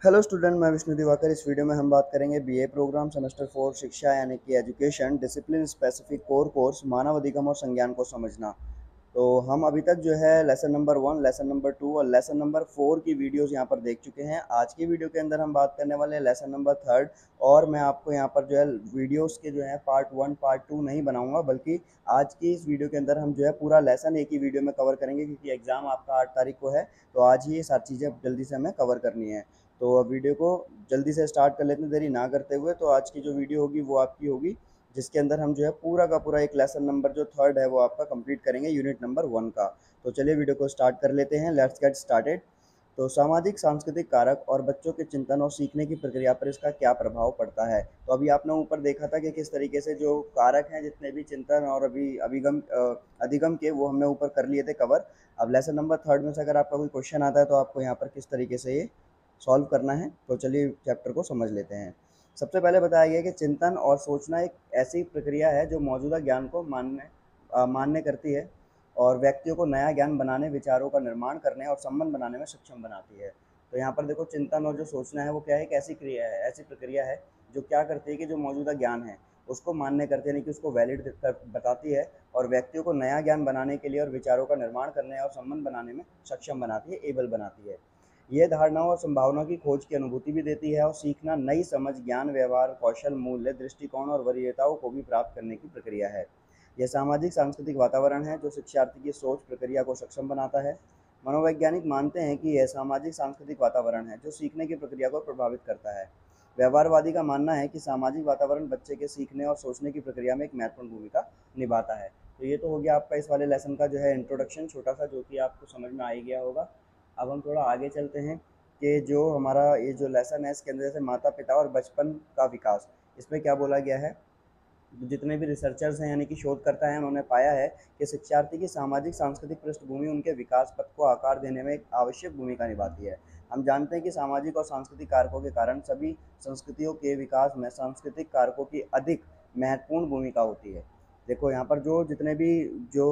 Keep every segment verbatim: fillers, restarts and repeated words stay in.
Hello student, मैं विष्णु दिवाकर। इस video में हम बात करेंगे बीए प्रोग्राम सेमेस्टर फोर शिक्षा यानी कि education discipline specific core course मानव अधिगम और संज्ञान को समझना। तो हम अभी तक जो है lesson number one, lesson number two और लेसन नंबर फोर की वीडियोस यहाँ पर देख चुके हैं। आज की वीडियो के अंदर हम बात करने वाले हैं लेसन नंबर थर्ड। और मैं आपको यहाँ पर जो है वीडियोस के जो है पार्ट वन पार्ट टू नहीं बनाऊंगा, बल्कि आज की इस वीडियो के अंदर हम जो है पूरा लेसन एक ही वीडियो में कवर करेंगे, क्योंकि एग्ज़ाम आपका आठ तारीख को है। तो आज ही ये सारी चीज़ें जल्दी से हमें कवर करनी है। तो अब वीडियो को जल्दी से स्टार्ट कर लेते हैं, देरी ना करते हुए। तो आज की जो वीडियो होगी वो आपकी होगी, जिसके अंदर हम जो है पूरा का पूरा एक लेसन नंबर जो थर्ड है वो आपका कंप्लीट करेंगे, यूनिट नंबर वन का। तो चलिए वीडियो को स्टार्ट कर लेते हैं। Let's get started. तो सामाजिक सांस्कृतिक कारक और बच्चों के चिंतन और सीखने की प्रक्रिया पर इसका क्या प्रभाव पड़ता है। तो अभी आपने ऊपर देखा था कि किस तरीके से जो कारक हैं, जितने भी चिंतन और अभी अभिगम अधिगम के, वो हमने ऊपर कर लिए थे कवर। अब लेसन नंबर थर्ड में से अगर आपका कोई क्वेश्चन आता है तो आपको यहाँ पर किस तरीके से ये सॉल्व करना है। तो चलिए चैप्टर को समझ लेते हैं। सबसे पहले बताया गया कि चिंतन और सोचना एक ऐसी प्रक्रिया है जो मौजूदा ज्ञान को मानने मान्य करती है और व्यक्तियों को नया ज्ञान बनाने, विचारों का निर्माण करने और संबंध बनाने में सक्षम बनाती है। तो यहाँ पर देखो, चिंतन और जो सोचना है वो क्या है, एक ऐसी क्रिया है, ऐसी प्रक्रिया है जो क्या करती है कि जो मौजूदा ज्ञान है उसको मान्य करती है, यानी कि उसको वैलिड बताती है और व्यक्तियों को नया ज्ञान बनाने के लिए और विचारों का निर्माण करने और संबंध बनाने में सक्षम बनाती है, एबल बनाती है। ये धारणाओं और संभावनाओं की खोज की अनुभूति भी देती है और सीखना नई समझ, ज्ञान, व्यवहार, कौशल, मूल्य, दृष्टिकोण और वरीयताओं को भी प्राप्त करने की प्रक्रिया है। यह सामाजिक सांस्कृतिक वातावरण है जो शिक्षार्थी की सोच प्रक्रिया को सक्षम बनाता है। मनोवैज्ञानिक मानते हैं कि यह सामाजिक सांस्कृतिक वातावरण है जो सीखने की प्रक्रिया को प्रभावित करता है। व्यवहारवादी का मानना है कि सामाजिक वातावरण बच्चे के सीखने और सोचने की प्रक्रिया में एक महत्वपूर्ण भूमिका निभाता है। तो ये तो हो गया आपका इस वाले लेसन का जो है इंट्रोडक्शन छोटा सा, जो कि आपको समझ में आ ही गया होगा। अब हम थोड़ा आगे चलते हैं कि जो हमारा ये जो लेसन है इसके अंदर से माता पिता और बचपन का विकास, इसमें क्या बोला गया है। जितने भी रिसर्चर्स हैं यानी कि शोधकर्ता हैं, उन्होंने पाया है कि शिक्षार्थी की सामाजिक सांस्कृतिक पृष्ठभूमि उनके विकास पथ को आकार देने में एक आवश्यक भूमिका निभाती है। हम जानते हैं कि सामाजिक और सांस्कृतिक कारकों के कारण सभी संस्कृतियों के विकास में सांस्कृतिक कारकों की अधिक महत्वपूर्ण भूमिका होती है। देखो यहाँ पर जो जितने भी जो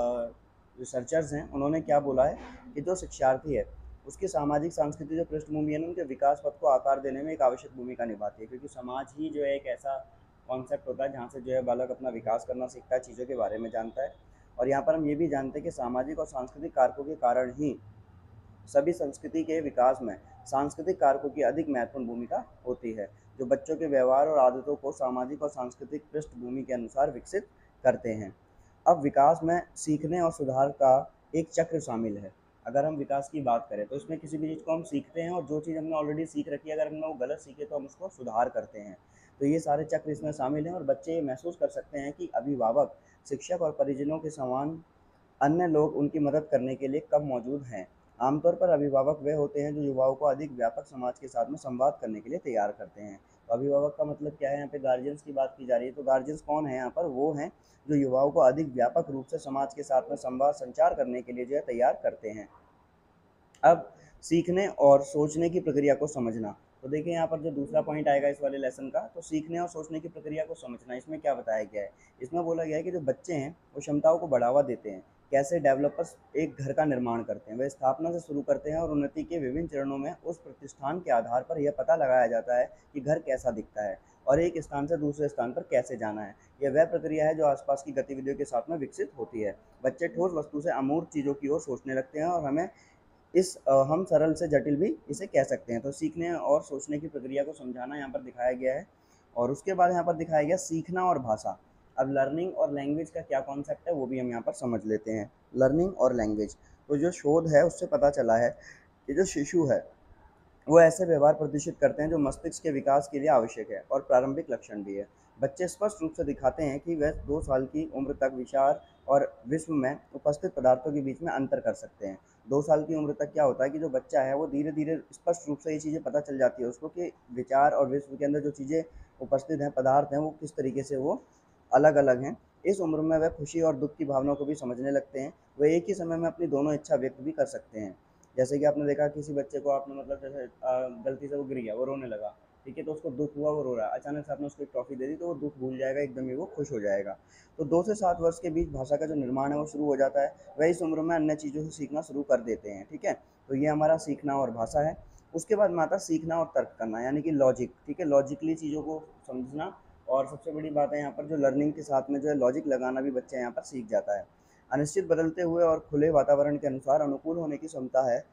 रिसर्चर्स हैं उन्होंने क्या बोला है कि जो शिक्षार्थी है उसकी सामाजिक सांस्कृतिक जो पृष्ठभूमि है ना, उनके विकास पथ को आकार देने में एक आवश्यक भूमिका निभाती है, क्योंकि समाज ही जो है एक ऐसा कॉन्सेप्ट होता है जहाँ से जो है बालक अपना विकास करना सीखता है, चीज़ों के बारे में जानता है। और यहाँ पर हम ये भी जानते हैं कि सामाजिक और सांस्कृतिक कारकों के कारण ही सभी संस्कृति के विकास में सांस्कृतिक कारकों की अधिक महत्वपूर्ण भूमिका होती है, जो बच्चों के व्यवहार और आदतों को सामाजिक और सांस्कृतिक पृष्ठभूमि के अनुसार विकसित करते हैं। अब विकास में सीखने और सुधार का एक चक्र शामिल है। अगर हम विकास की बात करें तो इसमें किसी भी चीज़ को हम सीखते हैं और जो चीज़ हमने ऑलरेडी सीख रखी है, अगर हमने वो गलत सीखे तो हम उसको सुधार करते हैं। तो ये सारे चक्र इसमें शामिल हैं और बच्चे ये महसूस कर सकते हैं कि अभिभावक, शिक्षक और परिजनों के समान अन्य लोग उनकी मदद करने के लिए कब मौजूद हैं। आमतौर पर अभिभावक वे होते हैं जो युवाओं को अधिक व्यापक समाज के साथ में संवाद करने के लिए तैयार करते हैं। तो अभिभावक का मतलब क्या है, यहाँ पे गार्जियंस की बात की जा रही है। तो गार्जियंस कौन है यहाँ पर, वो हैं जो युवाओं को अधिक व्यापक रूप से समाज के साथ में संवाद संचार करने के लिए जो है तैयार करते हैं। अब सीखने और सोचने की प्रक्रिया को समझना। तो देखिए यहाँ पर जो दूसरा पॉइंट आएगा इस वाले लेसन का, तो सीखने और सोचने की प्रक्रिया को समझना। इसमें क्या बताया गया है, इसमें बोला गया है कि जो बच्चे हैं वो क्षमताओं को बढ़ावा देते हैं। कैसे डेवलपर्स एक घर का निर्माण करते हैं, वे स्थापना से शुरू करते हैं और उन्नति के विभिन्न चरणों में उस प्रतिष्ठान के आधार पर यह पता लगाया जाता है कि घर कैसा दिखता है और एक स्थान से दूसरे स्थान पर कैसे जाना है। यह वह प्रक्रिया है जो आसपास की गतिविधियों के साथ में विकसित होती है। बच्चे ठोस वस्तु से अमूर्त चीज़ों की ओर सोचने लगते हैं और हमें इस अ, हम सरल से जटिल भी इसे कह सकते हैं। तो सीखने और सोचने की प्रक्रिया को समझाना यहाँ पर दिखाया गया है। और उसके बाद यहाँ पर दिखाया गया सीखना और भाषा। अब लर्निंग और लैंग्वेज का क्या कॉन्सेप्ट है वो भी हम यहाँ पर समझ लेते हैं। लर्निंग और लैंग्वेज, तो जो शोध है उससे पता चला है कि जो शिशु है वो ऐसे व्यवहार प्रदर्शित करते हैं जो मस्तिष्क के विकास के लिए आवश्यक है और प्रारंभिक लक्षण भी है। बच्चे स्पष्ट रूप से दिखाते हैं कि वे दो साल की उम्र तक विचार और विश्व में उपस्थित पदार्थों के बीच में अंतर कर सकते हैं। दो साल की उम्र तक क्या होता है कि जो बच्चा है वो धीरे धीरे स्पष्ट रूप से ये चीज़ें पता चल जाती है उसको कि विचार और विश्व के अंदर जो चीज़ें उपस्थित हैं, पदार्थ हैं, वो किस तरीके से वो अलग अलग हैं। इस उम्र में वह खुशी और दुख की भावनाओं को भी समझने लगते हैं। वह एक ही समय में अपनी दोनों इच्छा व्यक्त भी कर सकते हैं। जैसे कि आपने देखा किसी बच्चे को आपने मतलब जैसे अ, गलती से वो गिर गया, वो रोने लगा, ठीक है, तो उसको दुख हुआ, वो रो रहा है। अचानक से आपने उसको एक टॉफ़ी दे दी तो वो दुख भूल जाएगा, एकदम ही वो खुश हो जाएगा। तो दो से सात वर्ष के बीच भाषा का जो निर्माण है वो शुरू हो जाता है। वह इस उम्र में अन्य चीज़ों से सीखना शुरू कर देते हैं, ठीक है। तो ये हमारा सीखना और भाषा है। उसके बाद में आता है सीखना और तर्क करना, यानी कि लॉजिक, ठीक है, लॉजिकली चीज़ों को समझना। और सबसे बड़ी बात है यहाँ पर जो लर्निंग के साथ में जो है लॉजिक लगाना भी बच्चा यहाँ पर सीख जाता है। अनिश्चित, बदलते हुए और खुले वातावरण के अनुसार अनुकूल होने की क्षमता है।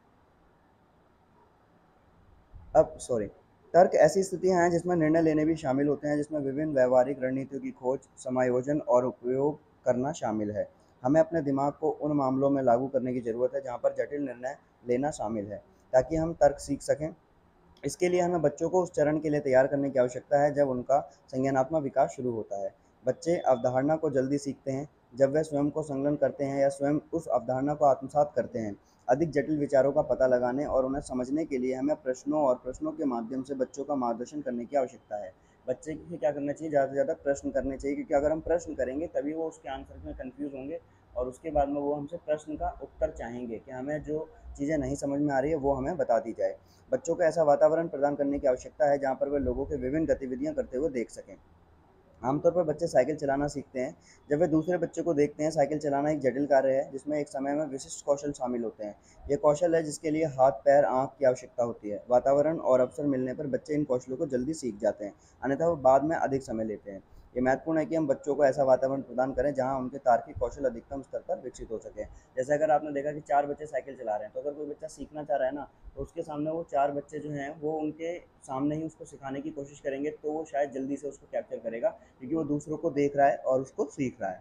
अब सॉरी तर्क ऐसी स्थितियां हैं जिसमें निर्णय लेने भी शामिल होते हैं, जिसमें विभिन्न व्यवहारिक रणनीतियों की खोज, समायोजन और उपयोग करना शामिल है। हमें अपने दिमाग को उन मामलों में लागू करने की ज़रूरत है जहां पर जटिल निर्णय लेना शामिल है, ताकि हम तर्क सीख सकें। इसके लिए हमें बच्चों को उस चरण के लिए तैयार करने की आवश्यकता है जब उनका संज्ञानात्मक विकास शुरू होता है। बच्चे अवधारणा को जल्दी सीखते हैं जब वे स्वयं को संलग्न करते हैं या स्वयं उस अवधारणा को आत्मसात करते हैं। अधिक जटिल विचारों का पता लगाने और उन्हें समझने के लिए हमें प्रश्नों और प्रश्नों के माध्यम से बच्चों का मार्गदर्शन करने की आवश्यकता है। बच्चे को क्या करना चाहिए, ज़्यादा से ज़्यादा प्रश्न करने चाहिए, क्योंकि अगर हम प्रश्न करेंगे तभी वो उसके आंसर में कंफ्यूज होंगे और उसके बाद में वो हमसे प्रश्न का उत्तर चाहेंगे कि हमें जो चीज़ें नहीं समझ में आ रही है वो हमें बता दी जाए। बच्चों को ऐसा वातावरण प्रदान करने की आवश्यकता है जहाँ पर वे लोगों के विभिन्न गतिविधियाँ करते हुए देख सकें। आमतौर पर बच्चे साइकिल चलाना सीखते हैं जब वे दूसरे बच्चे को देखते हैं। साइकिल चलाना एक जटिल कार्य है जिसमें एक समय में विशिष्ट कौशल शामिल होते हैं। ये कौशल है जिसके लिए हाथ, पैर, आँख की आवश्यकता होती है। वातावरण और अवसर मिलने पर बच्चे इन कौशलों को जल्दी सीख जाते हैं, अन्यथा वो बाद में अधिक समय लेते हैं। ये महत्वपूर्ण है कि हम बच्चों को ऐसा वातावरण प्रदान करें जहाँ उनके तार्किक कौशल अधिकतम स्तर पर विकसित हो सके। जैसे अगर आपने देखा कि चार बच्चे साइकिल चला रहे हैं, तो अगर कोई बच्चा सीखना चाह रहा है ना, तो उसके सामने वो चार बच्चे जो हैं वो उनके सामने ही उसको सिखाने की कोशिश करेंगे, तो वो शायद जल्दी से उसको कैप्चर करेगा, क्योंकि वो दूसरों को देख रहा है और उसको सीख रहा है।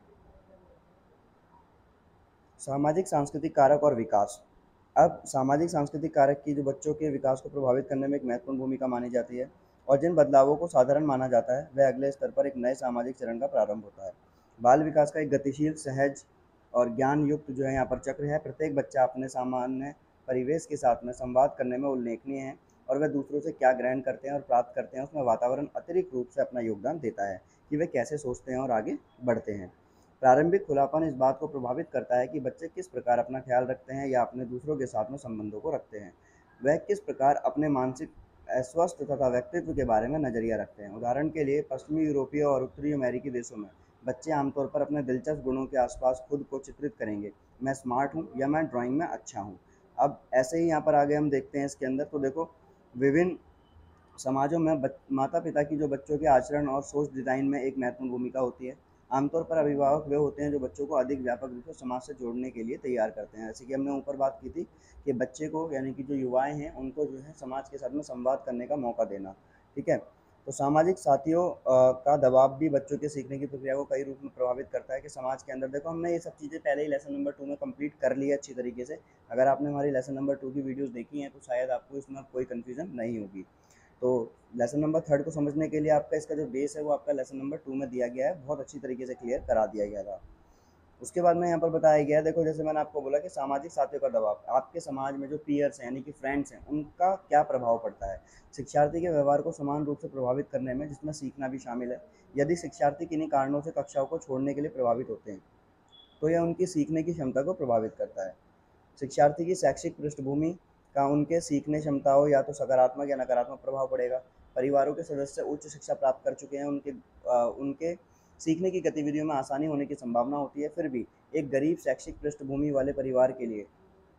सामाजिक सांस्कृतिक कारक और विकास। अब सामाजिक सांस्कृतिक कारक की जो बच्चों के विकास को प्रभावित करने में एक महत्वपूर्ण भूमिका मानी जाती है, और जिन बदलावों को साधारण माना जाता है वह अगले स्तर पर एक नए सामाजिक चरण का प्रारंभ होता है। बाल विकास का एक गतिशील, सहज और ज्ञान युक्त जो है यहाँ पर चक्र है। प्रत्येक बच्चा अपने सामान्य परिवेश के साथ में संवाद करने में उल्लेखनीय है, और वह दूसरों से क्या ग्रहण करते हैं और प्राप्त करते हैं उसमें वातावरण अतिरिक्त रूप से अपना योगदान देता है कि वे कैसे सोचते हैं और आगे बढ़ते हैं। प्रारंभिक खुलापन इस बात को प्रभावित करता है कि बच्चे किस प्रकार अपना ख्याल रखते हैं या अपने दूसरों के साथ में संबंधों को रखते हैं। वह किस प्रकार अपने मानसिक अस्वस्थ तथा व्यक्तित्व के बारे में नजरिया रखते हैं। उदाहरण के लिए पश्चिमी यूरोपीय और उत्तरी अमेरिकी देशों में बच्चे आमतौर पर अपने दिलचस्प गुणों के आसपास खुद को चित्रित करेंगे। मैं स्मार्ट हूँ या मैं ड्राइंग में अच्छा हूँ। अब ऐसे ही यहाँ पर आगे हम देखते हैं इसके अंदर, तो देखो विभिन्न समाजों में बच, माता पिता की जो बच्चों के आचरण और सोच डिज़ाइन में एक महत्वपूर्ण भूमिका होती है। आमतौर पर अभिभावक वे होते हैं जो बच्चों को अधिक व्यापक रूप से समाज से जोड़ने के लिए तैयार करते हैं। जैसे कि हमने ऊपर बात की थी कि बच्चे को, यानी कि जो युवाएं हैं, उनको जो है समाज के साथ में संवाद करने का मौका देना। ठीक है, तो सामाजिक साथियों अ, का दबाव भी बच्चों के सीखने की प्रक्रिया को कई रूप में प्रभावित करता है। कि समाज के अंदर देखो, हमने ये सब चीज़ें पहले ही लेसन नंबर टू में कंप्लीट कर ली है अच्छी तरीके से। अगर आपने हमारी लेसन नंबर टू की वीडियोस देखी हैं तो शायद आपको इसमें कोई कन्फ्यूजन नहीं होगी। तो लेसन नंबर थर्ड को समझने के लिए आपका इसका जो बेस है वो आपका लेसन नंबर टू में दिया गया है, बहुत अच्छी तरीके से क्लियर करा दिया गया था। उसके बाद में यहाँ पर बताया गया है, देखो जैसे मैंने आपको बोला कि सामाजिक साथियों का दबाव, आपके समाज में जो पीयर्स हैं यानी कि फ्रेंड्स हैं उनका क्या प्रभाव पड़ता है शिक्षार्थी के व्यवहार को समान रूप से प्रभावित करने में, जिसमें सीखना भी शामिल है। यदि शिक्षार्थी किन्हीं कारणों से कक्षाओं को छोड़ने के लिए प्रभावित होते हैं तो यह उनकी सीखने की क्षमता को प्रभावित करता है। शिक्षार्थी की शैक्षिक पृष्ठभूमि का उनके सीखने क्षमताओं या तो सकारात्मक या नकारात्मक प्रभाव पड़ेगा। परिवारों के सदस्य उच्च शिक्षा प्राप्त कर चुके हैं, उनके आ, उनके सीखने की गतिविधियों में आसानी होने की संभावना होती है। फिर भी एक गरीब शैक्षिक पृष्ठभूमि वाले परिवार के लिए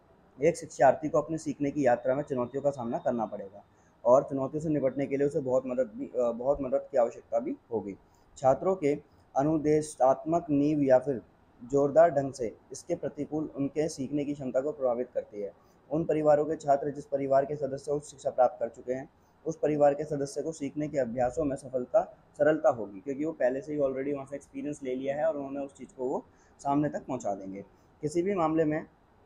एक शिक्षार्थी को अपने सीखने की यात्रा में चुनौतियों का सामना करना पड़ेगा, और चुनौतियों से निपटने के लिए उसे बहुत मदद भी अ, बहुत मदद की आवश्यकता भी होगी। छात्रों के अनुदेशात्मक नींव या फिर जोरदार ढंग से इसके प्रतिकूल उनके सीखने की क्षमता को प्रभावित करती है। उन परिवारों के छात्र जिस परिवार के सदस्य उच्च शिक्षा प्राप्त कर चुके हैं, उस परिवार के सदस्य को सीखने के अभ्यासों में सफलता सरलता होगी, क्योंकि वो पहले से ही ऑलरेडी वहाँ से एक्सपीरियंस ले लिया है और उन्होंने उस चीज़ को वो सामने तक पहुँचा देंगे। किसी भी मामले में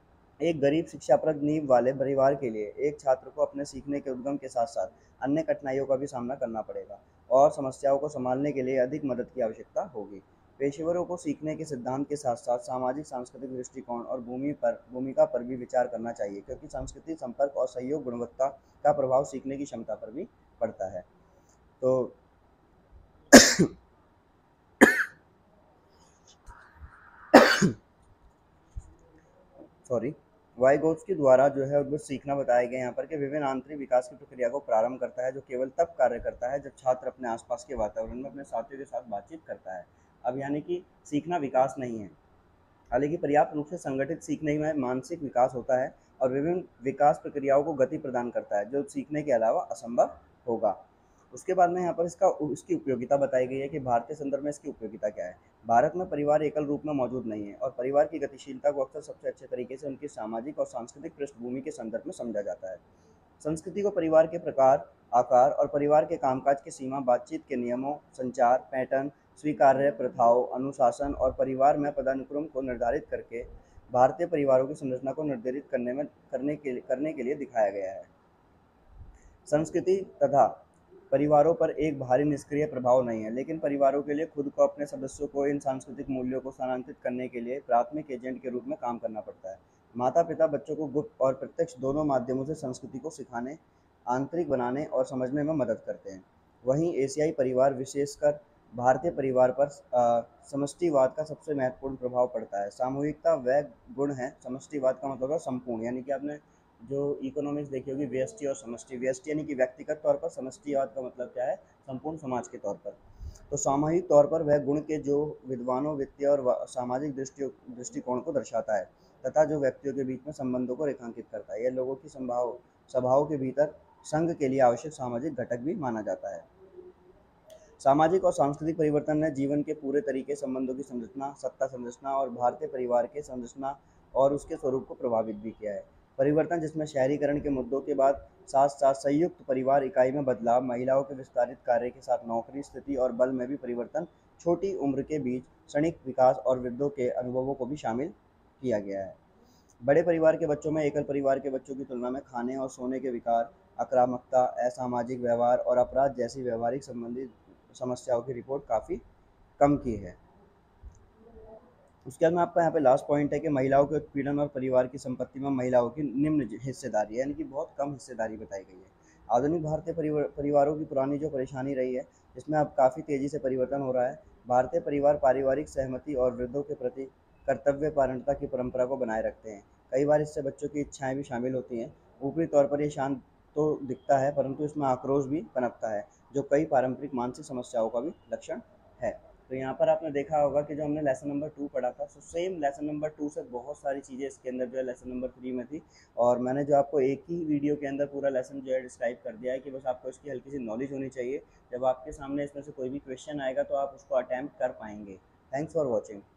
एक गरीब शिक्षाप्रद नींव वाले परिवार के लिए एक छात्र को अपने सीखने के उद्गम के साथ साथ अन्य कठिनाइयों का भी सामना करना पड़ेगा, और समस्याओं को संभालने के लिए अधिक मदद की आवश्यकता होगी। पेशेवरों को सीखने के सिद्धांत के साथ साथ सामाजिक सांस्कृतिक दृष्टिकोण और भूमि पर भूमिका पर भी विचार करना चाहिए, क्योंकि सांस्कृतिक संपर्क और सहयोग गुणवत्ता का प्रभाव सीखने की क्षमता पर भी पड़ता है। तो सॉरी वाइगोत्स्की द्वारा जो है वो सीखना बताया गया यहाँ पर कि विभिन्न आंतरिक विकास की प्रक्रिया को प्रारंभ करता है, जो केवल तब कार्य करता है जब छात्र अपने आसपास के वातावरण में अपने साथियों के साथ बातचीत करता है। अब यानी कि सीखना विकास नहीं है, हालांकि पर्याप्त रूप से संगठित सीखने में मानसिक विकास होता है। और विभिन्न विकास प्रक्रियाओं को गति प्रदान करता है, जो सीखने के अलावा असंभव होगा। उसके बाद में यहाँ पर इसका इसकी उपयोगिता बताई गई है कि भारतीय संदर्भ में इसकी उपयोगिता क्या है। भारत में परिवार एकल रूप में मौजूद नहीं है और परिवार की गतिशीलता को अक्सर सबसे अच्छे तरीके से उनकी सामाजिक और सांस्कृतिक पृष्ठभूमि के संदर्भ में समझा जाता है। संस्कृति को परिवार के प्रकार, आकार और परिवार के कामकाज की सीमा, बातचीत के नियमों, संचार पैटर्न, स्वीकार्य प्रथाओं, अनुशासन और परिवार में पदानुक्रम को निर्धारित करके भारतीय परिवारों की संरचना को निर्धारित करने में करने के करने के लिए दिखाया गया है। संस्कृति तथा परिवारों पर एक भारी निष्क्रिय प्रभाव नहीं है, लेकिन परिवारों के लिए खुद को अपने सदस्यों को इन सांस्कृतिक मूल्यों को स्थानांतरित करने के लिए प्राथमिक एजेंट के रूप में काम करना पड़ता है। माता पिता बच्चों को गुप्त और प्रत्यक्ष दोनों माध्यमों से संस्कृति को सिखाने, आंतरिक बनाने और समझने में मदद करते हैं। वहीं एशियाई परिवार, विशेषकर भारतीय परिवार पर अ, समष्टिवाद का सबसे महत्वपूर्ण प्रभाव पड़ता है। सामूहिकता वह गुण है, समष्टिवाद का मतलब है संपूर्ण, यानी कि आपने जो इकोनॉमिक्स देखी होगी, व्यष्टि और समष्टि। व्यष्टि यानी कि व्यक्तिगत तौर पर, समष्टिवाद का मतलब क्या है, संपूर्ण समाज के तौर पर। तो सामूहिक तौर पर वह गुण के जो विद्वानों, वित्तीय और वा- सामाजिक दृष्टि दृष्टिकोण को दर्शाता है तथा जो व्यक्तियों के बीच में संबंधों को रेखांकित करता है। यह लोगों की संभाव सभाओं के भीतर संघ के लिए आवश्यक सामाजिक घटक भी माना जाता है। सामाजिक और सांस्कृतिक परिवर्तन ने जीवन के पूरे तरीके, संबंधों की संरचना, सत्ता संरचना और भारतीय परिवार के संरचना और उसके स्वरूप को प्रभावित भी किया है। परिवर्तन जिसमें शहरीकरण के मुद्दों के बाद साथ साथ संयुक्त परिवार इकाई में बदलाव, महिलाओं के विस्तारित कार्य के साथ नौकरी, स्थिति और बल में भी परिवर्तन, छोटी उम्र के बीच क्षणिक विकास और वृद्धों के अनुभवों को भी शामिल किया गया है। बड़े परिवार के बच्चों में एकल परिवार के बच्चों की तुलना में खाने और सोने के विकार, आक्रामकता, असामाजिक व्यवहार और अपराध जैसी व्यवहारिक संबंधित समस्याओं की रिपोर्ट काफ़ी कम की है। उसके बाद में आपका यहाँ पे लास्ट पॉइंट है कि महिलाओं के उत्पीड़न और परिवार की संपत्ति में महिलाओं की निम्न हिस्सेदारी है, यानी कि बहुत कम हिस्सेदारी बताई गई है। आधुनिक भारतीय परिवार परिवारों की पुरानी जो परेशानी रही है, इसमें अब काफ़ी तेज़ी से परिवर्तन हो रहा है। भारतीय परिवार पारिवारिक सहमति और वृद्धों के प्रति कर्तव्य पारणता की परंपरा को बनाए रखते हैं। कई बार इससे बच्चों की इच्छाएं भी शामिल होती हैं। ऊपरी तौर पर ये शांत तो दिखता है, परंतु इसमें आक्रोश भी पनपता है, जो कई पारंपरिक मानसिक समस्याओं का भी लक्षण है। तो यहाँ पर आपने देखा होगा कि जो हमने लेसन नंबर टू पढ़ा था, so same lesson number two से बहुत सारी चीज़ें इसके अंदर जो है लेसन नंबर थ्री में थी। और मैंने जो आपको एक ही वीडियो के अंदर पूरा लेसन जो है डिस्क्राइब कर दिया है कि बस आपको इसकी हल्की सी नॉलेज होनी चाहिए। जब आपके सामने इसमें से कोई भी क्वेश्चन आएगा तो आप उसको अटैम्प्ट कर पाएंगे। Thanks for watching.